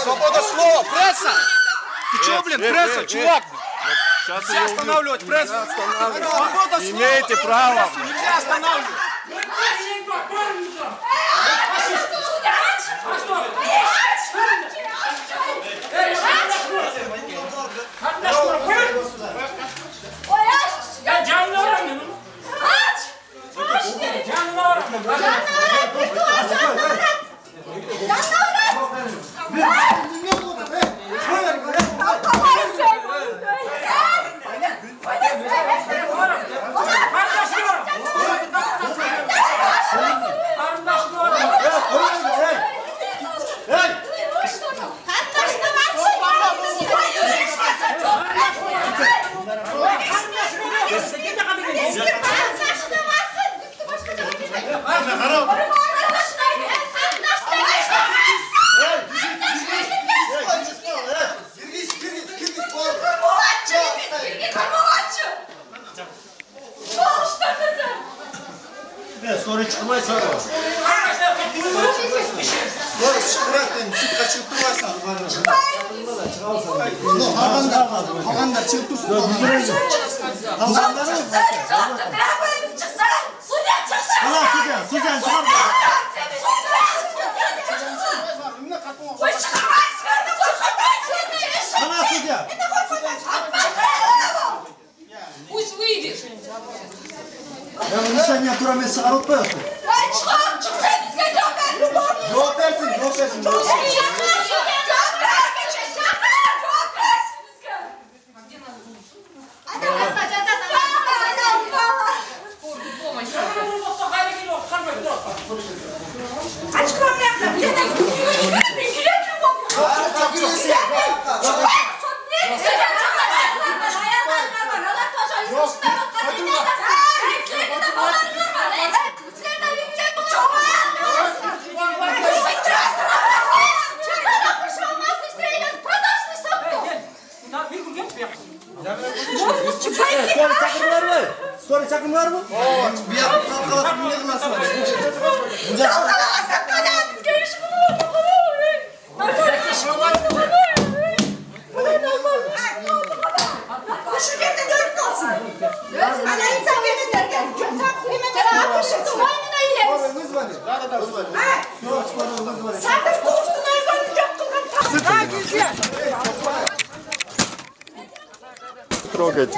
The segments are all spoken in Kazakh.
Свобода слова, пресса! Ты чё, блин, пресса, чувак? Нельзя останавливать прессу! Свобода слова! Имеете право! Нельзя останавливать! Скоро çıkmayız abi. Скоро çıkmayın. Çık kaçıp durarsan. Havanlar çıkıp dursun. Havanlar mı? Sudan çıkar. Ana судья. Пусть выйдет. Ya bunu sen yaptıramazsın, çıkarıp da yaptın. Ben çıkarım, çıksa biz gece Yok dersin, yok dersin. Скоро çakımlar mı? Bir yapıp kalkalıp bir nasıl var? Şu yerde dört kalsın. Ana insan gelirler gel. Çok kıymetli akışık. Boynuna yiyelim. Sen de korktun hayvanı yaktın. Ha güzel. Трогайте.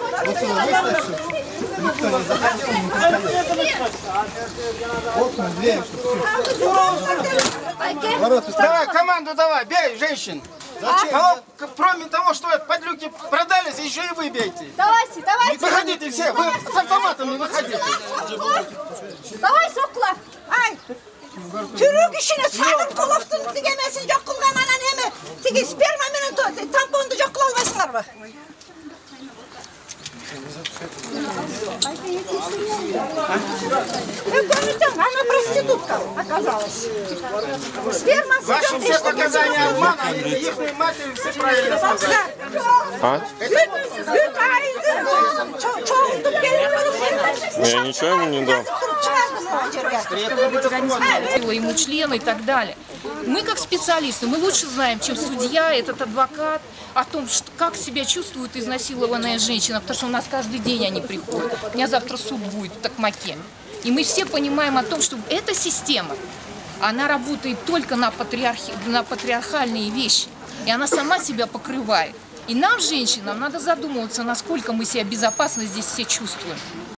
Давай, команду давай, бей женщин. Кроме того, что подлюки продались, еще и вы бейте. Давайте, давайте. Выходите все, вы с автоматами выходите. Давай sokla. Ay. Türük işine sakın koloftun digemesin, yok kılgan anan hemi. Tigi sperma menen tampondu yok kılmasınlar mı? Она проститутка оказалась. Сперма. Ваши все показания обмана, их матери все правильно сказали. Я ничего ему не дал. Ему члены и так далее. Мы как специалисты, мы лучше знаем, чем судья, этот адвокат, о том, что, как себя чувствует изнасилованная женщина, потому что у нас каждый день они приходят. У меня завтра суд будет в Токмаке. И мы все понимаем о том, что эта система, она работает только на патриархальные вещи. И она сама себя покрывает. И нам, женщинам, надо задумываться, насколько мы себя безопасно здесь все чувствуем.